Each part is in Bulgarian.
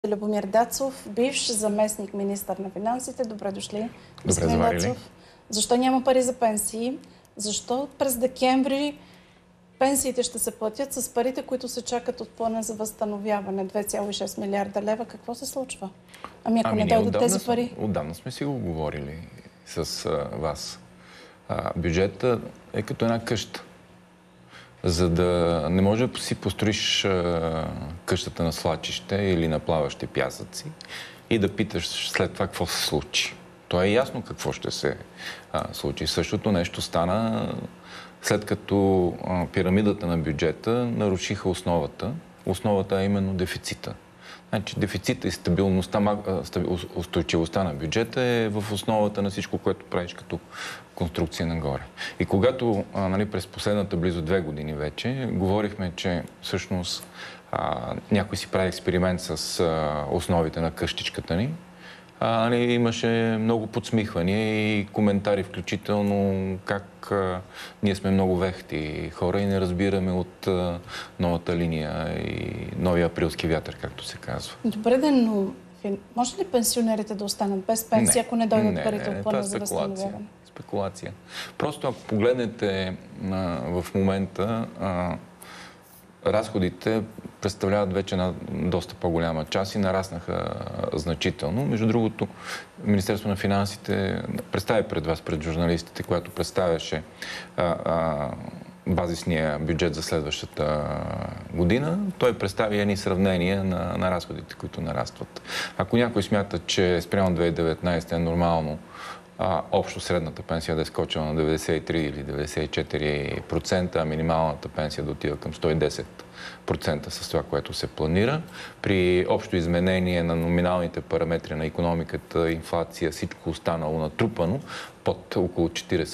Любомир Дацов, бивш заместник министър на финансите. Добре дошли. Добре заварили. Защо няма пари за пенсии? Защо през декември пенсиите ще се платят с парите, които се чакат от плана за възстановяване? 2,6 милиарда лева. Какво се случва? Ако не дойдат тези пари? Отдавна сме си го говорили с вас. Бюджетът е като една къща. За да не може да си построиш къщата на свлачище или на плаващи пясъци и да питаш след това какво се случи. То е ясно какво ще се случи. Същото нещо стана след като пирамидата на бюджета нарушиха основата. Основата е именно дефицита. Значи дефицита и стабилността, устойчивостта на бюджета е в основата на всичко, което правиш като конструкция нагоре. И когато през последната близо 2 години вече говорихме, че всъщност някой си прави експеримент с основите на къщичката ни, имаше много подсмихвания и коментари, включително как ние сме много вехти хора и не разбираме от новата линия и новия априлски вятър, както се казва. Добре, но може ли пенсионерите да останат без пенсия, ако не дойдат парите от плана за възстановяване? Спекулация. Просто ако погледнете в момента, разходите представляват вече една доста по-голяма част и нараснаха значително. Между другото, Министерството на финансите представи пред вас, пред журналистите, когато представяше базисния бюджет за следващата година, той представи едни сравнения на разходите, които нарастват. Ако някой смята, че спрямо 2019 е нормално общо средната пенсия да е скочила на 93 или 94%, а минималната пенсия да отива към 110% с това, което се планира. При общо изменение на номиналните параметри на икономиката, инфлация, всичко останало натрупано под около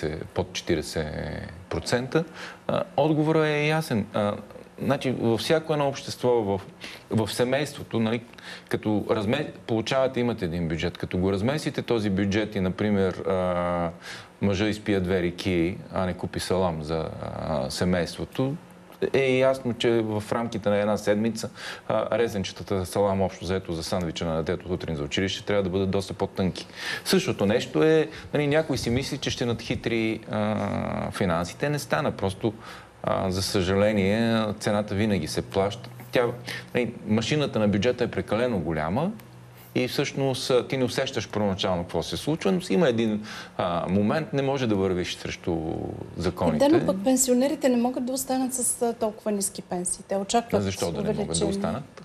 40%, отговорът е ясен. Значи, във всяко едно общество, в семейството, като получавате, имате един бюджет. Като го разместите този бюджет и, например, мъжа изпия 2 реки, а не купи салам за семейството, е ясно, че в рамките на една седмица резенчетата салам общо заето за сандвича на детето сутрин за училище трябва да бъдат доста по-тънки. Същото нещо е, някой си мисли, че ще надхитри финансите. Не стана. Просто за съжаление, цената винаги се плаща. Машината на бюджета е прекалено голяма и всъщност ти не усещаш първоначално какво се случва, но има един момент, не може да вървиш срещу законите. Да, но пък пенсионерите не могат да останат с толкова ниски пенсии. Те очакват защо да не могат да останат?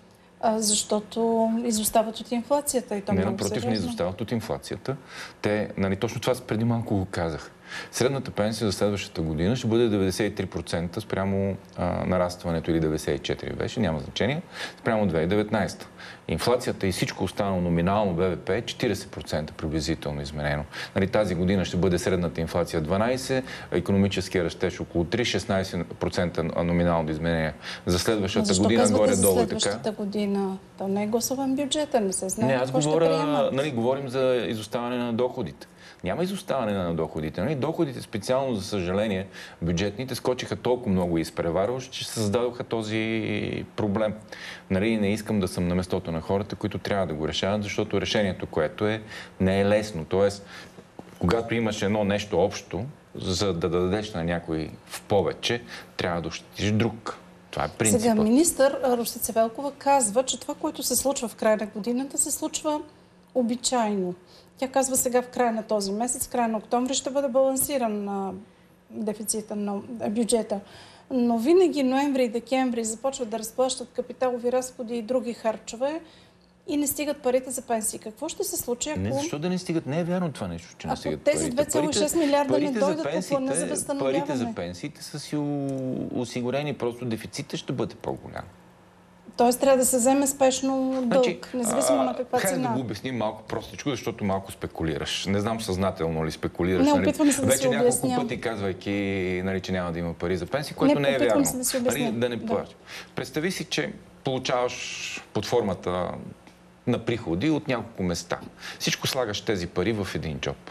Защото изостават от инфлацията и то много напротив, сериозно. Не изостават от инфлацията. Те, точно това преди малко го казах. Средната пенсия за следващата година ще бъде 93% спрямо нарастването, или 94% беше, няма значение, спрямо 2019. Инфлацията и всичко останало номинално БВП е 40% приблизително изменено. Тази година ще бъде средната инфлация 12%, икономическия растеж около 3%, 16% номинално изменение. За следващата година горе-долу така. За следващата година? То не е гласуван бюджета, не се знае какво ще приемат. Говорим за изоставане на доходите. Няма изоставане на доходите. Доходите специално, за съжаление, бюджетните скочиха толкова много и изпреварващо, че създадоха този проблем. Не искам да съм на местото на хората, които трябва да го решават, защото решението, което не е лесно. Тоест, когато имаш едно нещо общо, за да дадеш на някой в повече, трябва да ощетиш друг. Това е принципът. Сега министър Росица Велкова казва, че това, което се случва в края на годината, се случва обичайно. Тя казва сега в края на този месец, в края на октомври ще бъде балансиран на дефицита на бюджета. Но винаги ноември и декември започват да разплащат капиталови разходи и други харчове и не стигат парите за пенсии. Какво ще се случи, ако... Не, защо да не стигат? Не е вярно това нещо, че не стигат парите. Тези 2,6 милиарда не дойдат по плана за възстановяване. Парите за пенсиите са си осигурени, просто дефицитът ще бъде по-голям. Тоест трябва да се вземе спешно дълг, независимо на каква цена. Хайде да го обясним малко простичко, защото малко спекулираш. Не знам съзнателно ли спекулираш. Не, опитвам се да си обясням. Вече няколко пъти казвайки, че няма да има пари за пенсии, което не е вярно. Да не плащаш. Представи си, че получаваш под формата на приходи от няколко места. Всичко слагаш тези пари в един джоб.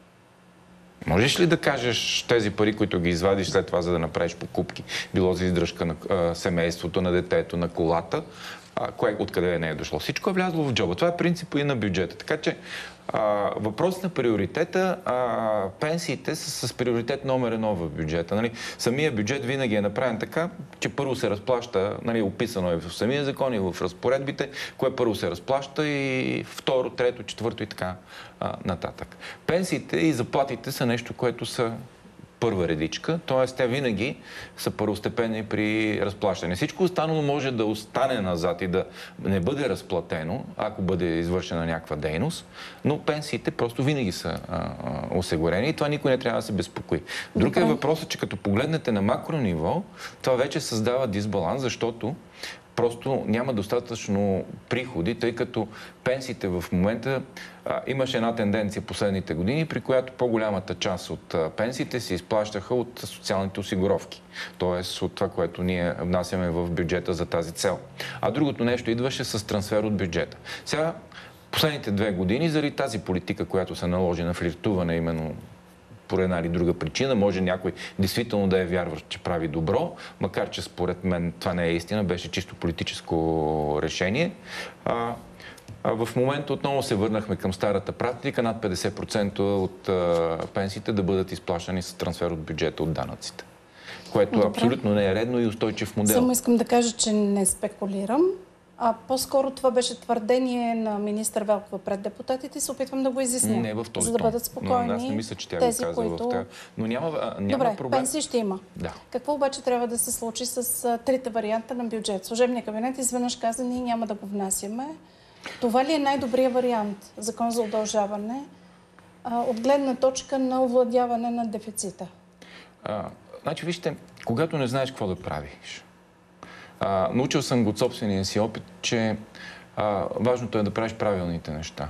Можеш ли да кажеш тези пари, които ги извадиш след това, за да направиш покупки, било за издръжка на семейството, на детето, на колата, откъде не е дошло. Всичко е влязло в джоба. Това е принципът и на бюджета. Така че въпрос на приоритета, пенсиите са с приоритет номер 1 в бюджета. Нали? Самия бюджет винаги е направен така, че първо се разплаща, нали, описано е в самия закон и в разпоредбите, кое първо се разплаща и второ, трето, четвърто и така нататък. Пенсиите и заплатите са нещо, което са първа редичка, т.е. те винаги са първостепенни при разплащане. Всичко останало може да остане назад и да не бъде разплатено, ако бъде извършена някаква дейност, но пенсиите просто винаги са осигурени и това никой не трябва да се безпокои. Друг е въпросът, че като погледнете на макро ниво, това вече създава дисбаланс, защото просто няма достатъчно приходи, тъй като пенсиите в момента имаше една тенденция последните години, при която по-голямата част от пенсиите се изплащаха от социалните осигуровки. Тоест от това, което ние внасяме в бюджета за тази цел. А другото нещо идваше с трансфер от бюджета. Сега, последните 2 години, заради тази политика, която се наложи на флиртуване именно по една или друга причина, може някой действително да е вярващ, че прави добро, макар че според мен това не е истина, беше чисто политическо решение. В момента отново се върнахме към старата практика, над 50% от пенсиите да бъдат изплащани с трансфер от бюджета от данъците. Което абсолютно не е редно и устойчив модел. Само искам да кажа, че не спекулирам. По-скоро това беше твърдение на министър Велкова пред депутатите и се опитвам да го изясня. Не в този за да бъдат спокойни. Но аз не мисля, че тя тези, го казва които... в тях. Но няма Добре, проблем. пенсии ще има. Да. Какво обаче трябва да се случи с трите варианта на бюджет? Служебният кабинет изведнъж каза, ние няма да го внасяме. Това ли е най-добрият вариант? Закон за удължаване от гледна точка на овладяване на дефицита? Значи, вижте, когато не знаеш какво да правиш, научил съм го от собствения си опит, че важното е да правиш правилните неща.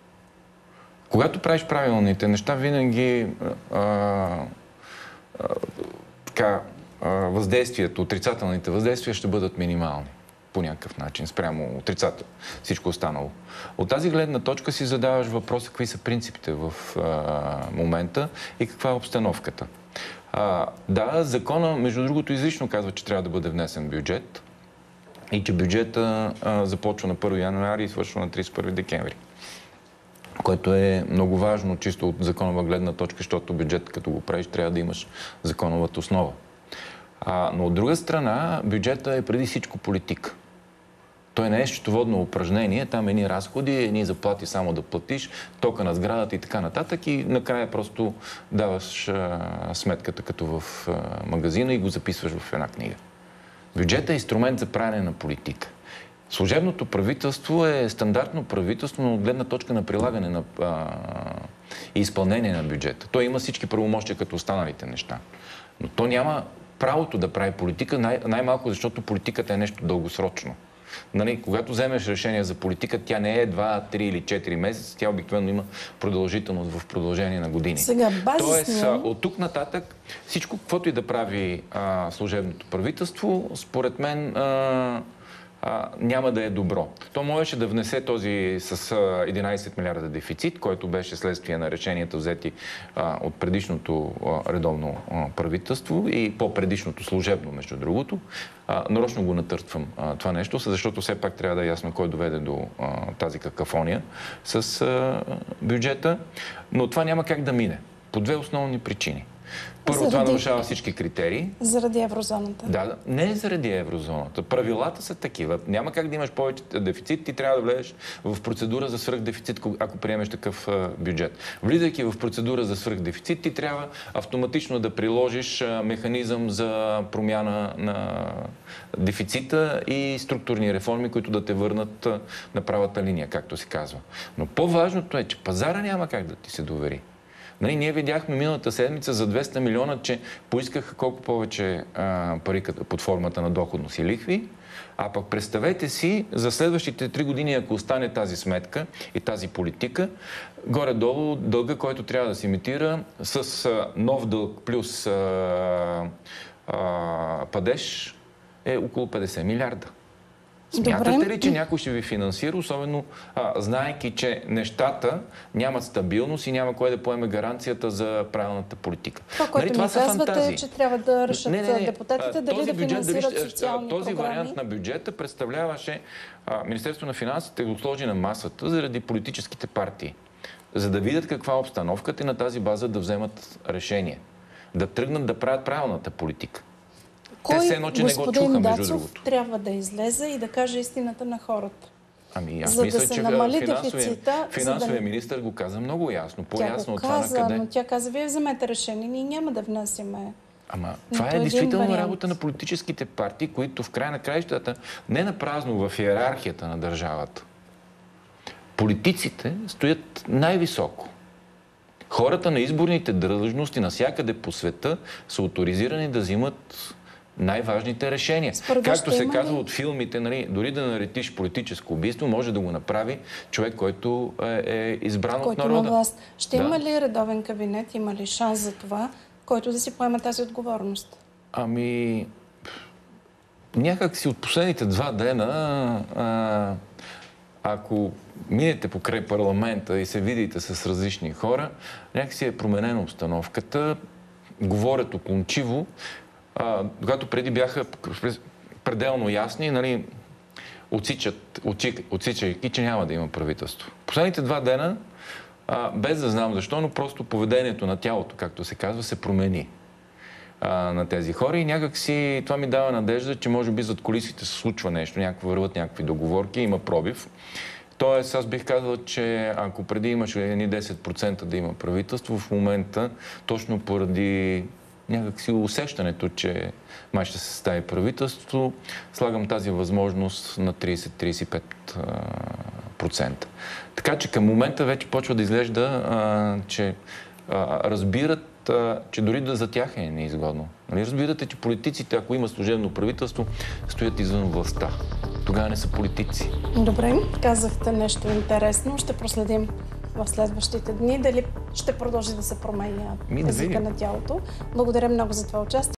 Когато правиш правилните неща, винаги въздействието, отрицателните въздействия ще бъдат минимални по някакъв начин, спрямо отрицателно, всичко останало. От тази гледна точка си задаваш въпроса какви са принципите в момента и каква е обстановката. Да, закона, между другото, изрично казва, че трябва да бъде внесен бюджет и че бюджета започва на 1 януари и свършва на 31 декември. Което е много важно, чисто от законова гледна точка, защото бюджет, като го правиш, трябва да имаш законовата основа. Но от друга страна, бюджета е преди всичко политика. Той не е счетоводно упражнение, там едни разходи, едни заплати само да платиш, тока на сградата и така нататък и накрая просто даваш сметката като в магазина и го записваш в една книга. Бюджетът е инструмент за правене на политика. Служебното правителство е стандартно правителство, но от гледна точка на прилагане и изпълнение на бюджета. Той има всички правомощия като останалите неща. Но то няма правото да прави политика, най-малко защото политиката е нещо дългосрочно. Нали, когато вземеш решение за политика, тя не е 2, 3 или 4 месеца, тя обикновено има продължителност в продължение на години. Сега, Тоест, от тук нататък, всичко, каквото и да прави служебното правителство, според мен няма да е добро. То можеше да внесе този с 11 милиарда дефицит, който беше следствие на решенията взети от предишното редовно правителство и по-предишното служебно, между другото. Нарочно го натъртвам това нещо, защото все пак трябва да е ясно кой доведе до тази какафония с бюджета. Но това няма как да мине. По 2 основни причини. Първо, това нарушава всички критерии. Заради еврозоната? Да, не е заради еврозоната. Правилата са такива. Няма как да имаш повече дефицит, ти трябва да влезеш в процедура за свръхдефицит, ако приемеш такъв бюджет. Влизайки в процедура за свръхдефицит, ти трябва автоматично да приложиш механизъм за промяна на дефицита и структурни реформи, които да те върнат на правата линия, както се казва. Но по-важното е, че пазара няма как да ти се довери. Ние видяхме миналата седмица за 200 милиона, че поискаха колко повече пари под формата на доходност и лихви, а пък представете си за следващите 3 години, ако остане тази сметка и тази политика, горе-долу дълга, който трябва да се имитира с нов дълг плюс падеж е около 50 милиарда. Смятате ли, че някой ще ви финансира, особено знаейки, че нещата нямат стабилност и няма кой да поеме гаранцията за правилната политика? Това, което ми казвате, е, че трябва да решат депутатите дали да финансират социални този програми. Вариант на бюджета представляваше Министерството на финансите го сложи на масата заради политическите партии, за да видят каква е обстановката и на тази база да вземат решение. Да тръгнат да правят правилната политика. Кой, те все едно, че не го чуха, между другото. Трябва да излезе и да каже истината на хората. Ами аз за мисля, да се че намали дефицита. Финансовия министър го каза много ясно. По-ясно от това каза, на къде. но тя каза, вие вземете решение, ние няма да внасяме. Ама това е действително работа на политическите партии, които в край на краищата не на празно в иерархията на държавата. Политиците стоят най-високо. Хората на изборните длъжности навсякъде по света са оторизирани да взимат най-важните решения. Както се казва от филмите, нали, дори да наредиш политическо убийство, може да го направи човек, който е избран от народа. Ще има ли редовен кабинет, има ли шанс за това, който да си поеме тази отговорност? Ами, някак си от последните 2 дена, ако минете покрай парламента и се видите с различни хора, някак си е променена обстановката, говорят окончиво, когато преди бяха пределно ясни, нали, отсичайки, че няма да има правителство. Последните 2 дена, без да знам защо, но просто поведението на тялото, както се казва, се промени на тези хора и някак си това ми дава надежда, че може би зад колисите се случва нещо, върват някакви договорки, има пробив. Тоест, аз бих казал, че ако преди имаше едни 10% да има правителство, в момента, точно поради някакси усещането, че май ще се състави правителство, слагам тази възможност на 30-35%. Така че към момента вече почва да изглежда, че разбират, че дори за тях е неизгодно. Нали? Разбирате, че политиците, ако има служебно правителство, стоят извън властта. Тогава не са политици. Добре, казахте нещо интересно. Ще проследим в следващите дни дали ще продължи да се променя езика на тялото. Благодаря много за това участие.